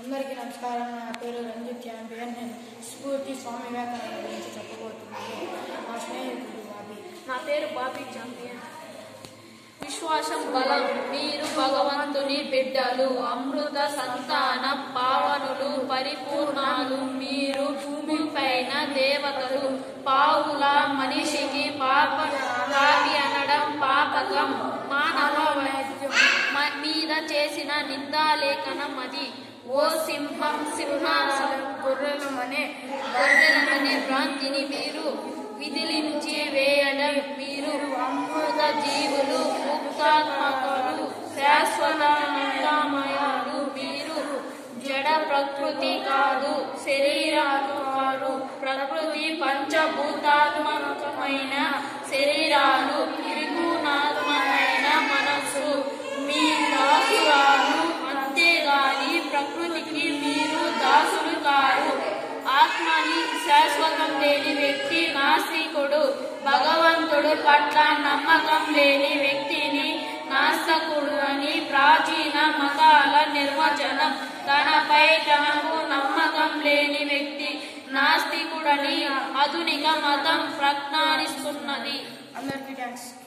అందరికీ నమస్కారం. నా పేరు రంజిత్ ఛాంపియన్. నేను స్ఫూర్తి స్వామి వివేకానంద గురించి చెప్పబోతున్నాను. నా స్నేహితుడు బాబీ. నా పేరు బాబీ ఛాంపియన్. విశ్వాసం బలం. మీరు భగవంతుని బిడ్డలు, అమృత సంతాన పావనులు, పరిపూర్ణాలు. మీరు భూమిపైన దేవతలు. పావుల మనిషికి పాపి అనడం పాపకం. మానవ మీద చేసిన నిందాలేఖనం అది. ఓ సింహం సింహాసనం గొర్రెలమనే భ్రాంతిని మీరు విదిలించి వేయడం. మీరు అమృత జీవులు, ముక్తాత్మకులు, శాశ్వతమయాలు. మీరు జడ ప్రకృతి కాదు, శరీరాలు కాదు. ప్రకృతి పంచభూతాత్మకమైన శరీరాలు, త్రిగుణాత్మకమైన మనస్సు. మీ దాసురాలు, అంతేగాని ప్రకృతికి మీరు దాసులు కారు. ఆత్మని శాశ్వతం లేని వ్యక్తి నాస్తికుడు. భగవంతుడు పట్ల నమ్మకం లేని వ్యక్తిని నాస్తికుడు అని ప్రాచీన మతాల నిర్వచనం. తనపై తనకు నమ్మకం లేని వ్యక్తి నాస్తికుడని ఆధునిక మతం ప్రజ్ఞానిస్తున్నది. అందరికీ థాంక్స్.